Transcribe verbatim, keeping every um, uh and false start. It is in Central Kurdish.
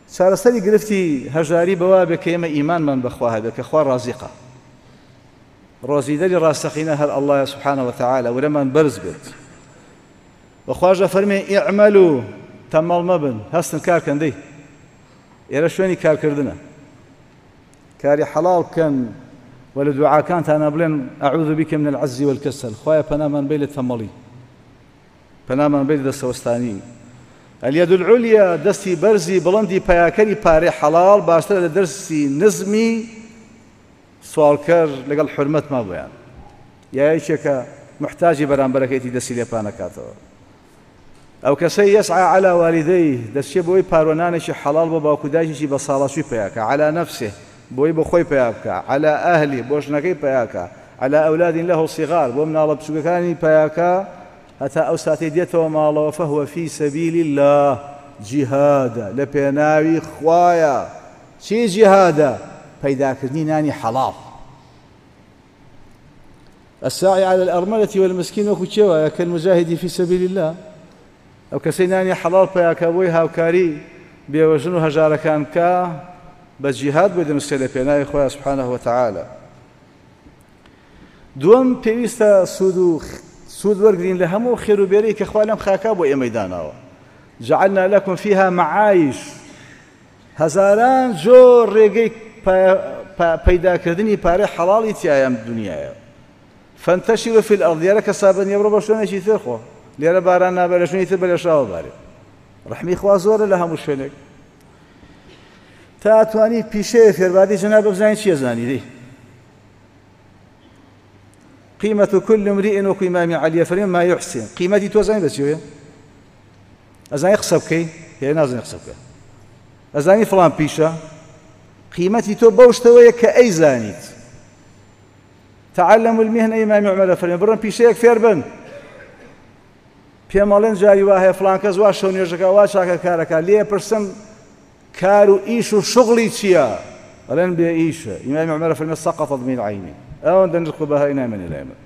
چارەسەری گرفتی هەژاری بەوا بێ کە ئێمە ئیمانمان بەخوا هەبێت کە خوا ڕازیقە ڕۆزیدەری ڕاستەقینە هەر ئەڵڵایە سوبحانەهو وتەعالە وەرەمان بەرز بێت بەخواژە فەرمێ ئیعمەلوا تەمەڵ مەبن هەستن کارکەن دەی ئێرە شوێنی کارکردنە کاری حەڵاڵ بکەن و لە دوعاکانتانە بڵێن ئەعوذ بیک من العەجز والکەسەل خوایە پەنامان بێ لە تەمەڵی پەنامان بێ لە دەستەوەستانی اليد العليا دەستی بەرزی بڵندی پەیاکەری پارەی حەڵاڵ باشترە لە دەرسی نزمی سوالکەر لەگەڵ حورمەت مابوویان یا یەکێکە محتاجی بەرامبەرەکەیەتی دەستی لێ نەکاتەوە ئەو کەسەی یەسعى على والديه دەستچێ بۆی پارۆنانێکی حەڵاڵ بۆ باوکو دایکێکی بە ساڵەسووی پەیاکە على نفسه بۆی بۆ خۆی پەیا بکە على ئەهلی بۆ ژنەکەی پەیاکە على ئەولاد له صغار بۆ مناڵە بچووکەکانی پەیاکە هەتا ئەو ساتێ دێتەوە ماڵەوە فهو في سبيل الله جیهادە لە پێناوی خوایە چی جیهادە پەیداکردنی نانی حەڵاڵ الساعي على الأرملة والمسكين وەکو چێوە كالمجاهد في سبيل الله ئەو کەسەی نانی حەڵاڵ پەیاکە بۆی هاوکاری بێوەژن و هەژارەکان بکە بە جیهاد بۆی دەنووسێت لە پێناوی خۆیان سوبحانەهو وتەعالە دووەم پێویستە سوود و سود وەرگرین لە هەموو خێروبێرەی کە خوا لەم خاکا بۆ ئێمەی داناوە جعلنا لكم فيها معايش هەزاران جۆر ڕێگەی پەیداکردنی پارەی حەڵاڵی تایە ئەم دونیایە فانتشروا في الأرض دیارە کەسابن یەبڕۆ بە شوێنێکی تر خۆ لێرە باران نابێت لە شوێنی تر بە لێشاوە بارێت ڕەحمی خوا زۆرە لە هەموو شوێنێک تا ئەتوانی پیشەیە فێربادی جەنابە بزانین چییە زانی دەی قيمة كل امرئ وكو إمام علي فريم ما يحسن قيمتي توزعني بس يويا أزاني يخسب كي هي نازل يخسب كي أزاني فلان بيشا قيمتي تو بوشتوية كأي زانيت تعلموا المهنة إمام عمر فريم برن بيشا يكفير بن بيامالين جاري واهي فلان كز واشون يرجكا واشاكا كاركا ليه برسم كارو إيشو شغلي تشيا ولن بيا إيشا إمام عمر فريم سقطت من عيني أو أن نركبها إنا من الأيمن